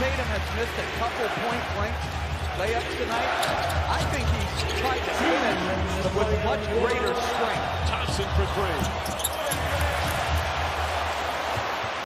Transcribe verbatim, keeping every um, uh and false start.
Tatum has missed a couple point-blank layups tonight. I think he's tried to hit it with much greater strength. Thompson for three.